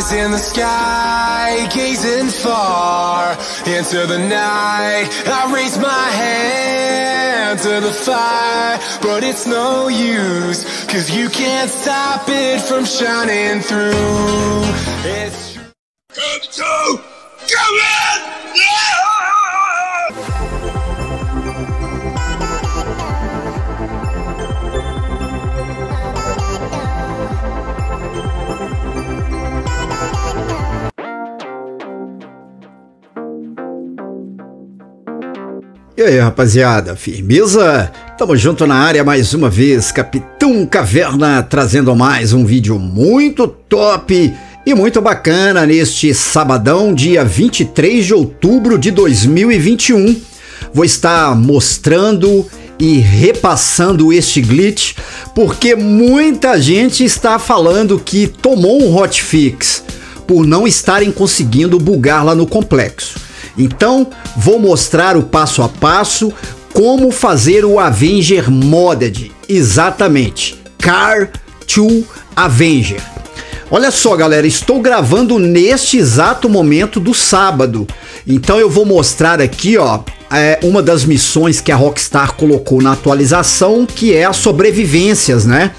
eyes in the sky, gazing far into the night. I raise my hand to the fire, but it's no use, 'cause you can't stop it from shining through. It's true. Come in! Yeah! E aí, rapaziada, firmeza? Tamo junto na área mais uma vez, Capitão Caverna, trazendo mais um vídeo muito top e muito bacana neste sabadão, dia 23 de outubro de 2021. Vou estar mostrando e repassando este glitch, porque muita gente está falando que tomou um hotfix por não estarem conseguindo bugar lá no complexo. Então, vou mostrar o passo a passo como fazer o Avenger Modded, exatamente, Car to Avenger. Olha só, galera, estou gravando neste exato momento do sábado, então eu vou mostrar aqui, ó, uma das missões que a Rockstar colocou na atualização, que é as sobrevivências, né?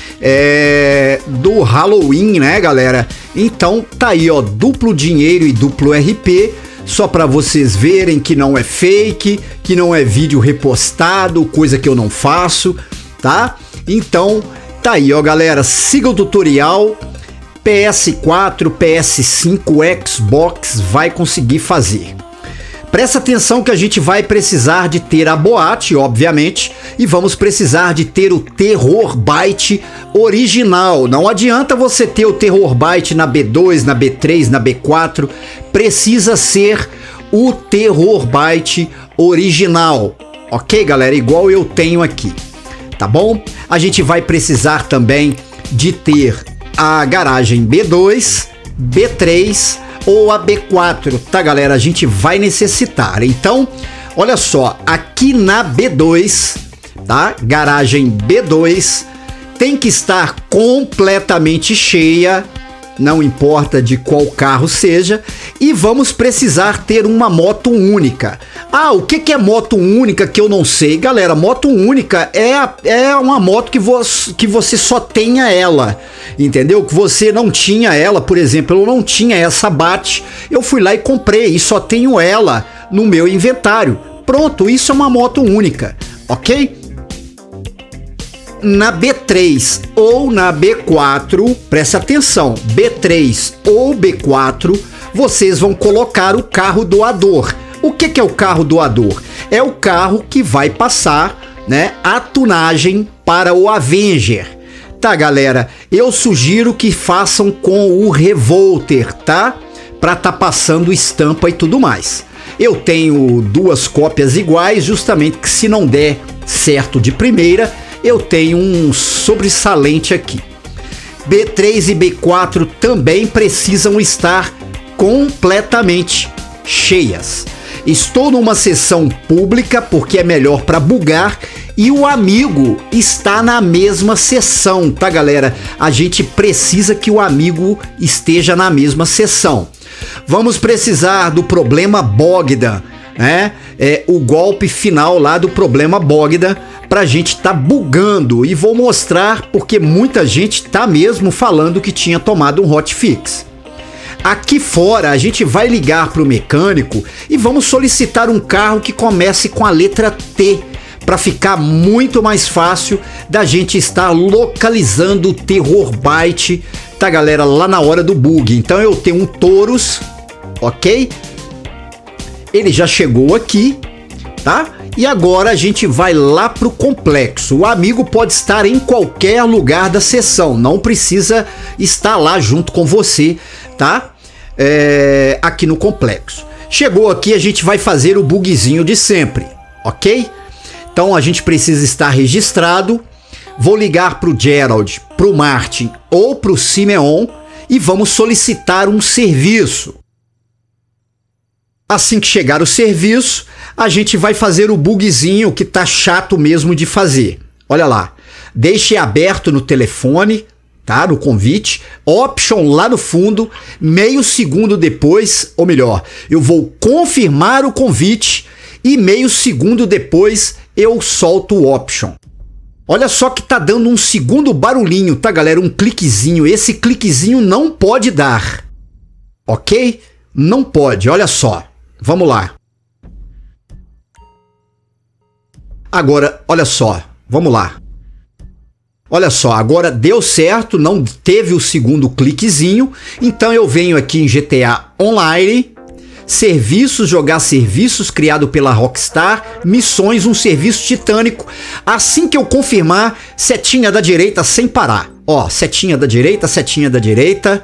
Do Halloween, né, galera? Então, tá aí, ó, duplo dinheiro e duplo RP. Só para vocês verem que não é fake, que não é vídeo repostado, coisa que eu não faço, tá? Então, tá aí, ó, galera, siga o tutorial. PS4, PS5, Xbox vai conseguir fazer. Presta atenção que a gente vai precisar de ter a boate, obviamente, e vamos precisar de ter o Terrorbyte original. Não adianta você ter o Terrorbyte na B2, na B3, na B4, precisa ser o Terrorbyte original, ok, galera? Igual eu tenho aqui, tá bom? A gente vai precisar também de ter a garagem B2, B3 ou a B4, tá, galera? A gente vai necessitar. Então, olha só, aqui na B2, tá? Garagem B2 tem que estar completamente cheia, não importa de qual carro seja, e vamos precisar ter uma moto única. Ah, o que é moto única que eu não sei? Galera, moto única é uma moto que você só tenha ela, entendeu? Que você não tinha ela, por exemplo, eu não tinha essa Bat, eu fui lá e comprei e só tenho ela no meu inventário. Pronto, isso é uma moto única, ok? Na B3 ou na B4, presta atenção, B3 ou B4, vocês vão colocar o carro doador. O que é o carro doador? É o carro que vai passar, né, a tunagem para o Avenger. Tá, galera? Eu sugiro que façam com o Revolter, tá? Pra tá passando estampa e tudo mais. Eu tenho duas cópias iguais, justamente que se não der certo de primeira, eu tenho um sobressalente aqui. B3 e B4 também precisam estar completamente cheias. Estou numa sessão pública porque é melhor para bugar e o amigo está na mesma sessão, tá, galera? A gente precisa que o amigo esteja na mesma sessão. Vamos precisar do problema Bogdan, né? O golpe final lá do problema Bogdan pra gente tá bugando, e vou mostrar porque muita gente tá mesmo falando que tinha tomado um hotfix. Aqui fora a gente vai ligar pro mecânico e vamos solicitar um carro que comece com a letra T, para ficar muito mais fácil da gente estar localizando o Terrorbyte, tá, galera, lá na hora do bug. Então eu tenho um Taurus, ok? Ele já chegou aqui, tá? E agora a gente vai lá pro complexo. O amigo pode estar em qualquer lugar da sessão, não precisa estar lá junto com você, tá? Aqui no complexo. Chegou aqui, a gente vai fazer o bugzinho de sempre, ok? Então a gente precisa estar registrado. Vou ligar pro Gerald, pro Martin ou pro Simeon e vamos solicitar um serviço. Assim que chegar o serviço, a gente vai fazer o bugzinho que tá chato mesmo de fazer. Olha lá, deixe aberto no telefone, tá? No convite, option lá no fundo, meio segundo depois, ou melhor, eu vou confirmar o convite e meio segundo depois eu solto o option. Olha só que tá dando um segundo barulhinho, tá, galera? Um cliquezinho. Esse cliquezinho não pode dar, ok? Não pode, olha só. Vamos lá. Agora, olha só, vamos lá. Olha só, agora deu certo, não teve o segundo cliquezinho. Então eu venho aqui em GTA Online, serviços, jogar serviços criado pela Rockstar, missões, um serviço titânico. Assim que eu confirmar, setinha da direita sem parar. Ó, setinha da direita.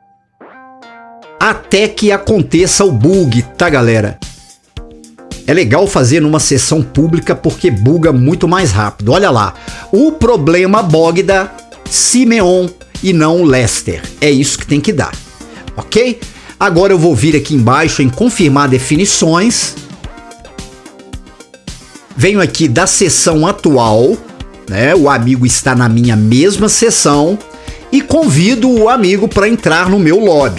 Até que aconteça o bug, tá, galera? É legal fazer numa sessão pública porque buga muito mais rápido. Olha lá, o problema Bogda, Simeon e não Lester. É isso que tem que dar, ok? Agora eu vou vir aqui embaixo em confirmar definições. Venho aqui da sessão atual, né? O amigo está na minha mesma sessão e convido o amigo para entrar no meu lobby.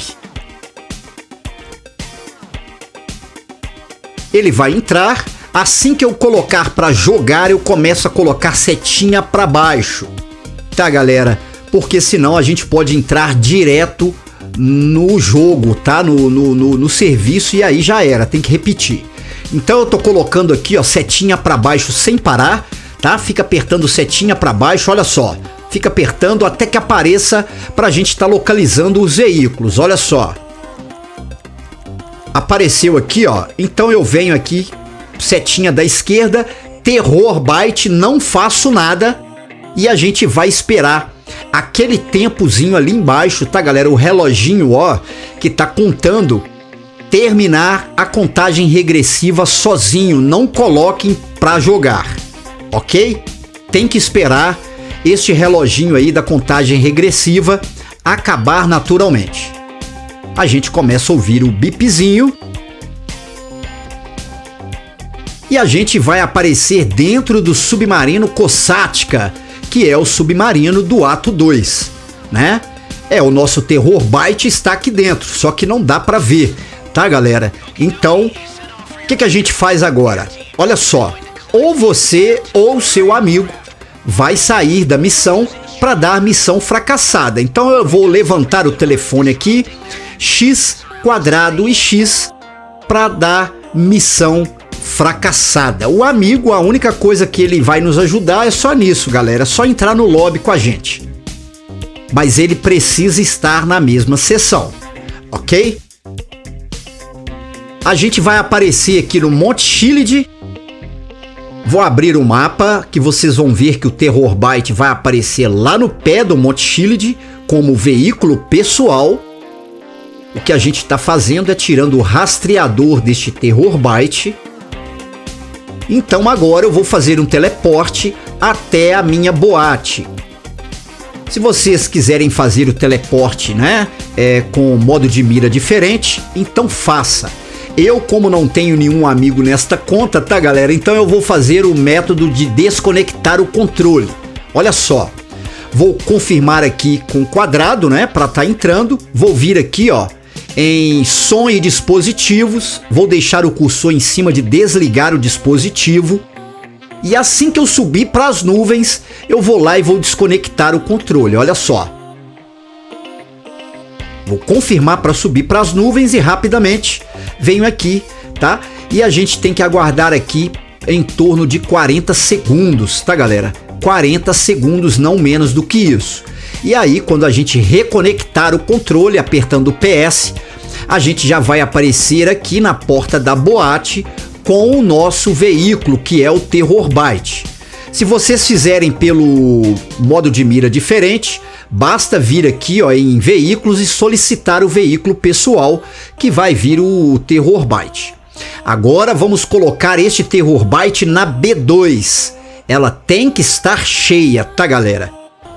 Ele vai entrar, assim que eu colocar para jogar, eu começo a colocar setinha para baixo, tá, galera? Porque senão a gente pode entrar direto no jogo, tá? No serviço, e aí já era, tem que repetir. Então eu tô colocando aqui, ó, setinha para baixo sem parar, tá? Fica apertando setinha para baixo, olha só. Fica apertando até que apareça pra gente estar localizando os veículos, olha só. Apareceu aqui, ó. Então eu venho aqui, setinha da esquerda, Terror Byte, não faço nada e a gente vai esperar aquele tempozinho ali embaixo, tá, galera? O reloginho, ó, que tá contando, terminar a contagem regressiva sozinho. Não coloquem pra jogar, ok? Tem que esperar este reloginho aí da contagem regressiva acabar naturalmente. A gente começa a ouvir o bipzinho e a gente vai aparecer dentro do submarino Kosatka, que é o submarino do ato 2, né? O nosso Terror Byte está aqui dentro, só que não dá para ver, tá, galera? Então, o que a gente faz agora? Olha só, ou você ou seu amigo vai sair da missão para dar missão fracassada. Então eu vou levantar o telefone aqui, X quadrado e X, para dar missão fracassada. O amigo, a única coisa que ele vai nos ajudar é só nisso, galera, é só entrar no lobby com a gente. Mas ele precisa estar na mesma sessão, ok? A gente vai aparecer aqui no Monte Shield. Vou abrir o mapa que vocês vão ver que o Terror Byte vai aparecer lá no pé do Monte Shield como veículo pessoal. O que a gente está fazendo é tirando o rastreador deste Terror Byte. Então agora eu vou fazer um teleporte até a minha boate. Se vocês quiserem fazer o teleporte, né, com modo de mira diferente, então faça. Eu, como não tenho nenhum amigo nesta conta, tá, galera? Então eu vou fazer o método de desconectar o controle. Olha só. Vou confirmar aqui com quadrado, né, para estar entrando. Vou vir aqui, ó, em som e dispositivos. Vou deixar o cursor em cima de desligar o dispositivo. E assim que eu subir para as nuvens, eu vou lá e vou desconectar o controle. Olha só. Vou confirmar para subir para as nuvens e rapidamente venho aqui, tá? E a gente tem que aguardar aqui em torno de 40 segundos, tá, galera? 40 segundos, não menos do que isso. E aí, quando a gente reconectar o controle apertando o PS, a gente já vai aparecer aqui na porta da boate com o nosso veículo, que é o Terror Byte. Se vocês fizerem pelo modo de mira diferente, basta vir aqui, ó, em veículos e solicitar o veículo pessoal, que vai vir o Terror Byte. Agora vamos colocar este Terror Byte na B2. Ela tem que estar cheia, tá, galera?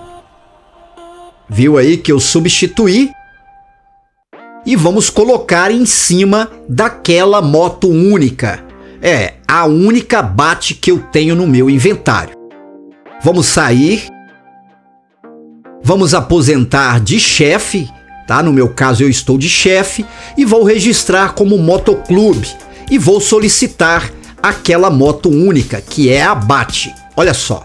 Viu aí que eu substituí? E vamos colocar em cima daquela moto única. É a única Bat que eu tenho no meu inventário. Vamos sair. Vamos aposentar de chefe, tá? No meu caso eu estou de chefe e vou registrar como motoclube e vou solicitar aquela moto única, que é a Bate. Olha só.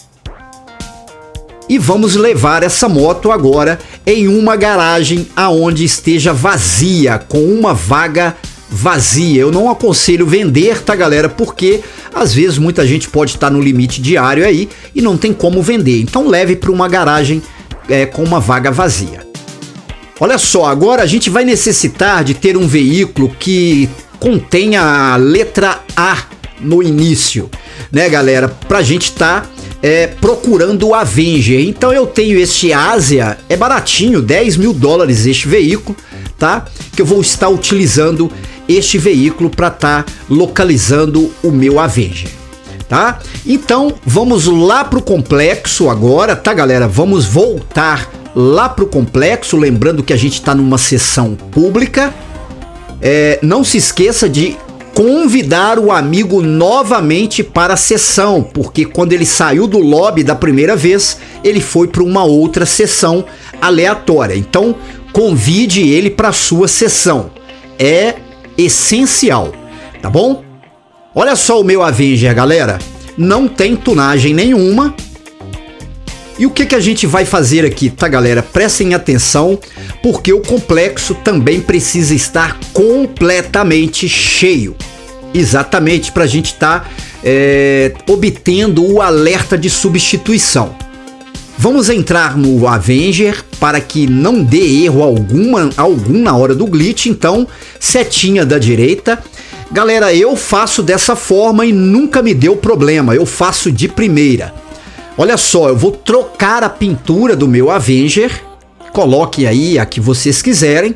E vamos levar essa moto agora em uma garagem aonde esteja vazia, com uma vaga vazia. Eu não aconselho vender, tá, galera? Porque às vezes muita gente pode estar no limite diário aí e não tem como vender. Então leve para uma garagem com uma vaga vazia. Olha só, agora a gente vai necessitar de ter um veículo que contenha a letra A no início, né, galera? Pra gente estar procurando o Avenger. Então eu tenho este Ásia, é baratinho, 10 mil dólares este veículo, tá? Que eu vou estar utilizando este veículo para estar localizando o meu Avenger, tá? Então vamos lá pro complexo agora, tá, galera? Vamos voltar lá pro complexo, lembrando que a gente está numa sessão pública. Não se esqueça de convidar o amigo novamente para a sessão, porque quando ele saiu do lobby da primeira vez, ele foi para uma outra sessão aleatória. Então, convide ele para a sua sessão. É essencial, tá bom? Olha só o meu Avenger, galera. Não tem tunagem nenhuma. E o que a gente vai fazer aqui, tá, galera? Prestem atenção, porque o complexo também precisa estar completamente cheio. Exatamente, para a gente estar obtendo o alerta de substituição. Vamos entrar no Avenger para que não dê erro algum na hora do glitch. Então, setinha da direita. Galera, eu faço dessa forma e nunca me deu problema. Eu faço de primeira. Olha só, eu vou trocar a pintura do meu Avenger. Coloque aí a que vocês quiserem.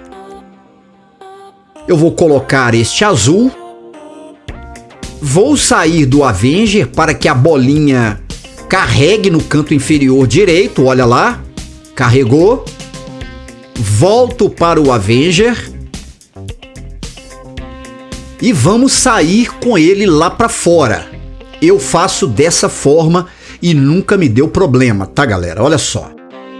Eu vou colocar este azul. Vou sair do Avenger para que a bolinha carregue no canto inferior direito. Olha lá, carregou. Volto para o Avenger. E vamos sair com ele lá para fora. Eu faço dessa forma e nunca me deu problema, tá, galera? Olha só.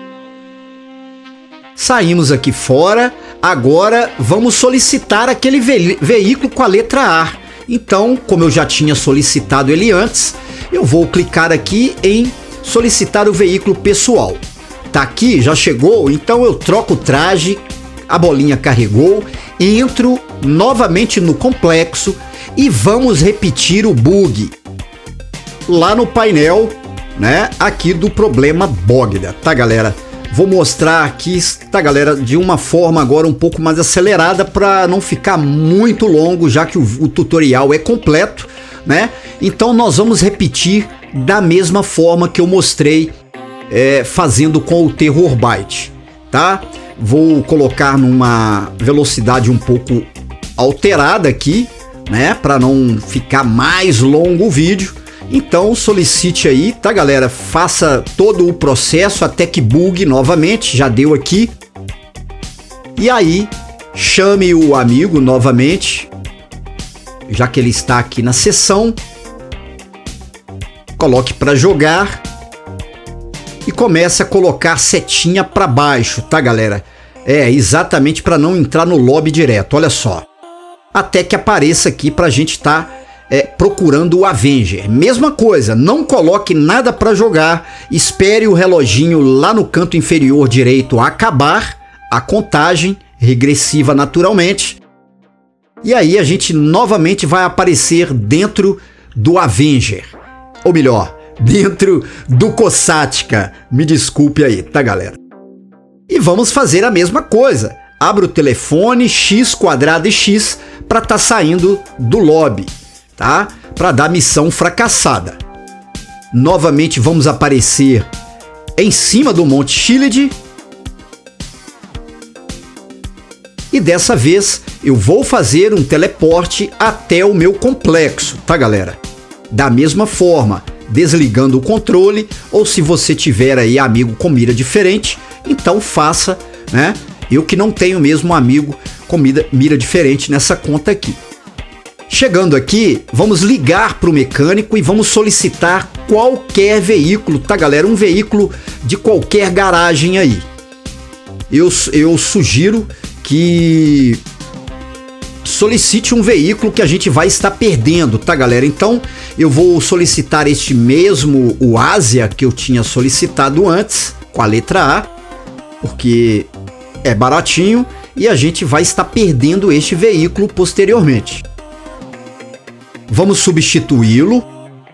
Saímos aqui fora. Agora vamos solicitar aquele veículo com a letra A. Então, como eu já tinha solicitado ele antes, eu vou clicar aqui em solicitar o veículo pessoal. Tá aqui, já chegou, então eu troco o traje, a bolinha carregou, entro novamente no complexo e vamos repetir o bug lá no painel, né, aqui do problema Bogda, tá, galera? Vou mostrar aqui, tá, galera, de uma forma agora um pouco mais acelerada para não ficar muito longo, já que o tutorial é completo, né? Então nós vamos repetir da mesma forma que eu mostrei fazendo com o Terror Byte, tá? Vou colocar numa velocidade um pouco alterada aqui, né, para não ficar mais longo o vídeo. Então solicite aí, tá, galera? Faça todo o processo até que bugue novamente, já deu aqui. E aí, chame o amigo novamente, já que ele está aqui na sessão. Coloque para jogar e comece a colocar setinha para baixo, tá, galera? Exatamente para não entrar no lobby direto, olha só. Até que apareça aqui pra gente estar procurando o Avenger. Mesma coisa, não coloque nada para jogar, espere o reloginho lá no canto inferior direito acabar a contagem regressiva naturalmente. E aí a gente novamente vai aparecer dentro do Avenger. Ou melhor, dentro do Kossatka. Me desculpe aí, tá, galera? E vamos fazer a mesma coisa. Abra o telefone, X quadrado e X para estar saindo do lobby, tá? Para dar missão fracassada. Novamente vamos aparecer em cima do Monte Shield. E dessa vez eu vou fazer um teleporte até o meu complexo, tá, galera? Da mesma forma, desligando o controle, ou se você tiver aí amigo com mira diferente, então faça, né? Eu que não tenho mesmo amigo com mira diferente nessa conta aqui. chegando aqui, vamos ligar para o mecânico e vamos solicitar qualquer veículo, tá, galera? Um veículo de qualquer garagem aí. Eu sugiro que solicite um veículo que a gente vai estar perdendo, tá, galera? Então eu vou solicitar este mesmo, o Ásia, que eu tinha solicitado antes, com a letra A, porque é baratinho e a gente vai estar perdendo este veículo posteriormente. Vamos substituí-lo.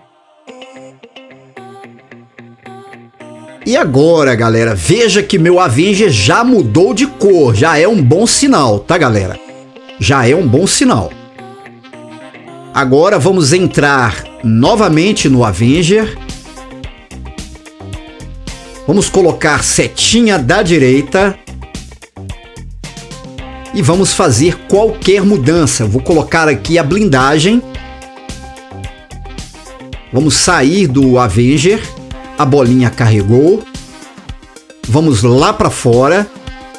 E agora, galera, veja que meu Avenger já mudou de cor, já é um bom sinal, tá, galera? Já é um bom sinal. Agora vamos entrar novamente no Avenger. Vamos colocar setinha da direita. E vamos fazer qualquer mudança. Vou colocar aqui a blindagem. Vamos sair do Avenger. A bolinha carregou. Vamos lá para fora.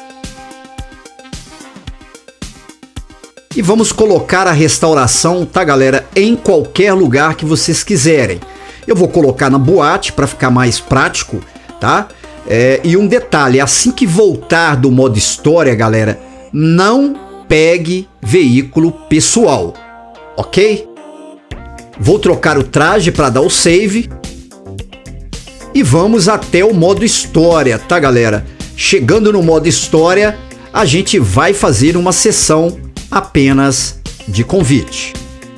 E vamos colocar a restauração, tá, galera? Em qualquer lugar que vocês quiserem. Eu vou colocar na boate para ficar mais prático, tá? E um detalhe, assim que voltar do modo história, galera, não pegue veículo pessoal, ok? Vou trocar o traje para dar o save. E vamos até o modo história, tá, galera? Chegando no modo história, a gente vai fazer uma sessão apenas de convite.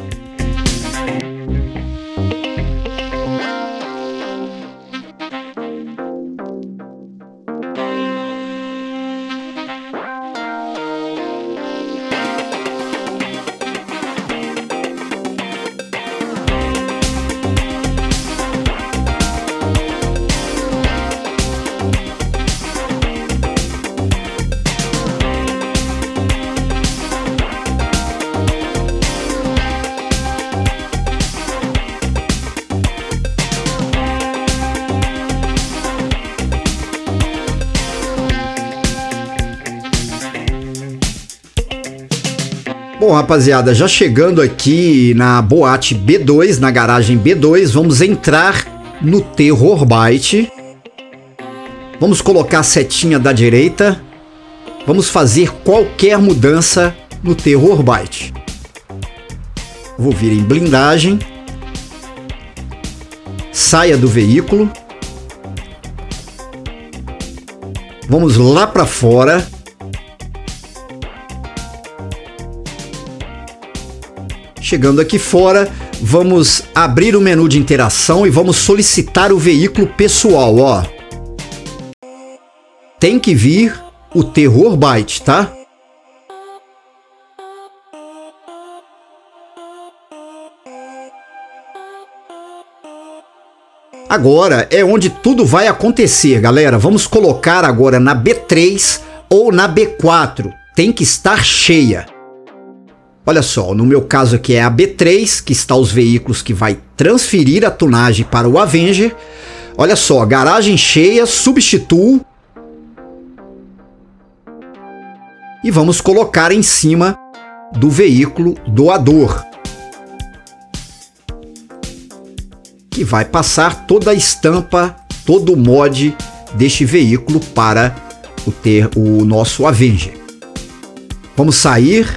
Bom, rapaziada, já chegando aqui na boate B2, na garagem B2, vamos entrar no Terror Byte. Vamos colocar a setinha da direita. Vamos fazer qualquer mudança no Terror Byte. Vou vir em blindagem. Saia do veículo. Vamos lá para fora. Chegando aqui fora, vamos abrir o menu de interação e vamos solicitar o veículo pessoal, ó. Tem que vir o Terror Byte, tá? Agora é onde tudo vai acontecer, galera. Vamos colocar agora na B3 ou na B4. Tem que estar cheia. Olha só, no meu caso aqui é a B3, que está os veículos que vai transferir a tunagem para o Avenger. Olha só, garagem cheia, substituo. E vamos colocar em cima do veículo doador, que vai passar toda a estampa, todo o mod deste veículo para o nosso Avenger. Vamos sair.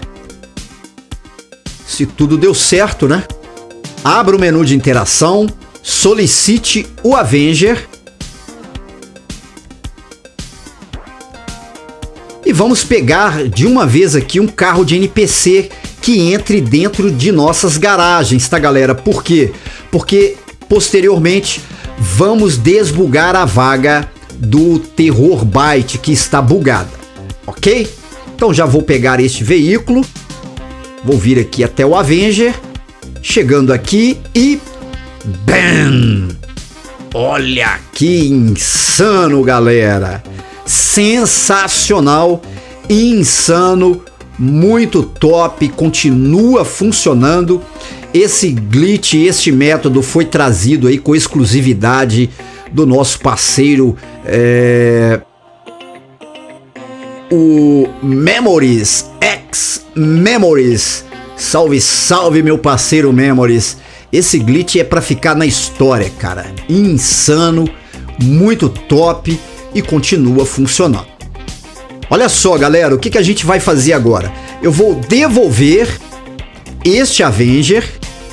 Se tudo deu certo, né? Abra o menu de interação, solicite o Avenger. E vamos pegar de uma vez aqui um carro de NPC que entre dentro de nossas garagens, tá, galera? Por quê? Porque posteriormente vamos desbugar a vaga do Terror Byte que está bugada, ok? Então já vou pegar este veículo. Vou vir aqui até o Avenger, chegando aqui e... BAM! Olha que insano, galera! Sensacional, insano, muito top, continua funcionando. Esse glitch, este método foi trazido aí com exclusividade do nosso parceiro, o Memories X Memories, Salve, salve, meu parceiro Memories. Esse glitch é pra ficar na história, cara. Insano, muito top e continua funcionando. Olha só, galera, o que a gente vai fazer agora? Eu vou devolver este Avenger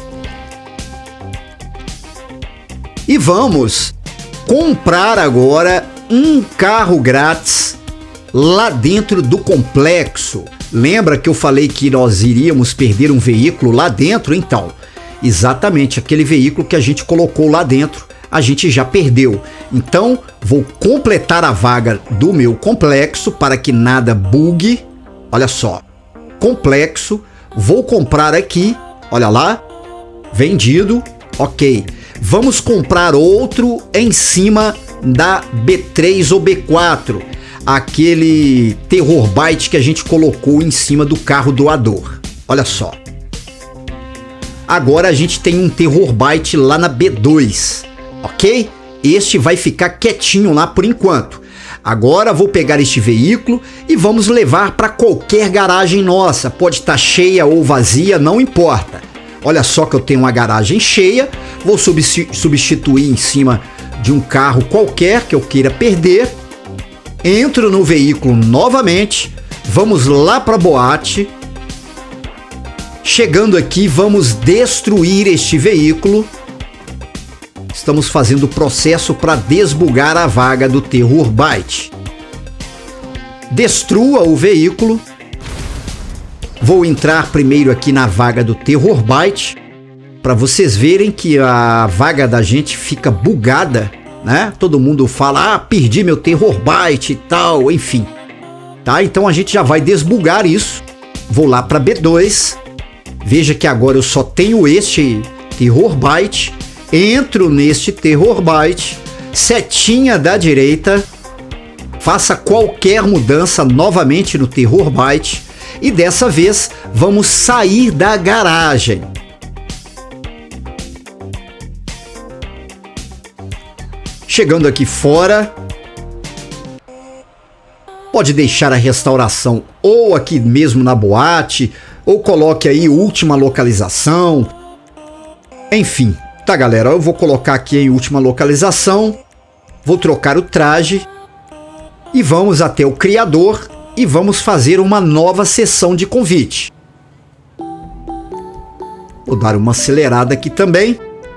e vamos comprar agora um carro grátis lá dentro do complexo. Lembra que eu falei que nós iríamos perder um veículo lá dentro? Então, exatamente aquele veículo que a gente colocou lá dentro, a gente já perdeu. Então, vou completar a vaga do meu complexo para que nada bugue. Olha só, complexo, vou comprar aqui, olha lá, vendido, ok. Vamos comprar outro em cima da B3 ou B4. Aquele Terrorbyte que a gente colocou em cima do carro doador. Olha só. Agora a gente tem um Terrorbyte lá na B2, ok? Este vai ficar quietinho lá por enquanto. Agora vou pegar este veículo e vamos levar para qualquer garagem nossa. Pode estar cheia ou vazia, não importa. Olha só que eu tenho uma garagem cheia. Vou substituir em cima de um carro qualquer que eu queira perder. Entro no veículo novamente, vamos lá para a boate. Chegando aqui, vamos destruir este veículo. Estamos fazendo o processo para desbugar a vaga do Terrorbyte. Destrua o veículo. Vou entrar primeiro aqui na vaga do Terrorbyte, para vocês verem que a vaga da gente fica bugada, né? Todo mundo fala, perdi meu Terrorbyte e tal, enfim. Tá? Então a gente já vai desbugar isso. Vou lá para B2. Veja que agora eu só tenho este Terrorbyte. Entro neste Terrorbyte. Setinha da direita. Faça qualquer mudança novamente no Terrorbyte. E dessa vez vamos sair da garagem. Chegando aqui fora, pode deixar a restauração ou aqui mesmo na boate, ou coloque aí última localização. Enfim, tá galera, eu vou colocar aqui em última localização, vou trocar o traje e vamos até o criador e vamos fazer uma nova sessão de convite. Vou dar uma acelerada aqui também.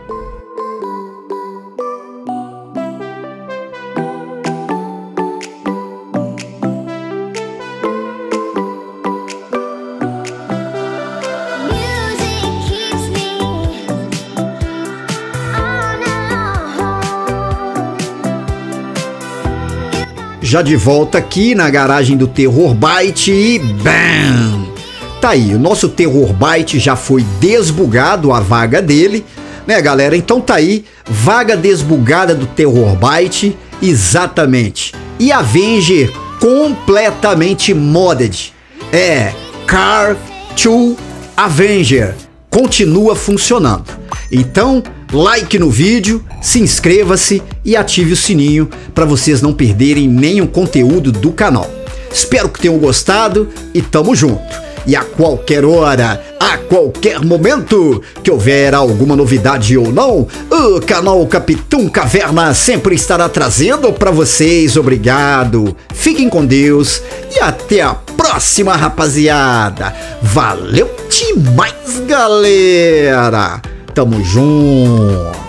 Já de volta aqui na garagem do Terrorbyte e BAM! Tá aí, o nosso Terrorbyte já foi desbugado, a vaga dele, né galera? Então tá aí, vaga desbugada do Terrorbyte, exatamente. E Avenger completamente modded. É, Car to Avenger, continua funcionando. Então, like no vídeo, se inscreva-se e ative o sininho para vocês não perderem nenhum conteúdo do canal. Espero que tenham gostado e tamo junto. E a qualquer hora, a qualquer momento que houver alguma novidade ou não, o canal Capitão Caverna sempre estará trazendo para vocês. Obrigado, fiquem com Deus e até a próxima, rapaziada. Valeu demais, galera. Tamo junto.